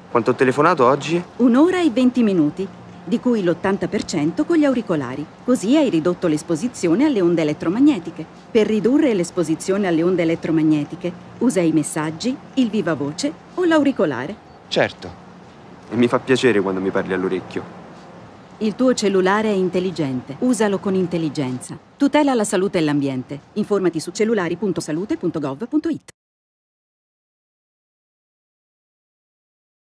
Quanto ho telefonato oggi? 1 ora e 20 minuti, di cui l'80% con gli auricolari. Così hai ridotto l'esposizione alle onde elettromagnetiche. Per ridurre l'esposizione alle onde elettromagnetiche, usa i messaggi, il viva voce o l'auricolare. Certo. E mi fa piacere quando mi parli all'orecchio. Il tuo cellulare è intelligente. Usalo con intelligenza. Tutela la salute e l'ambiente. Informati su cellulari.salute.gov.it.